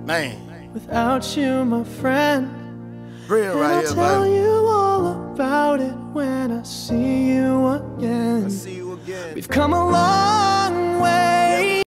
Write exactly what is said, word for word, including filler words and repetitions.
Man. Without you, my friend. Real and right I'll here, tell baby. you all about it when I see you again. I see you again. We've come a long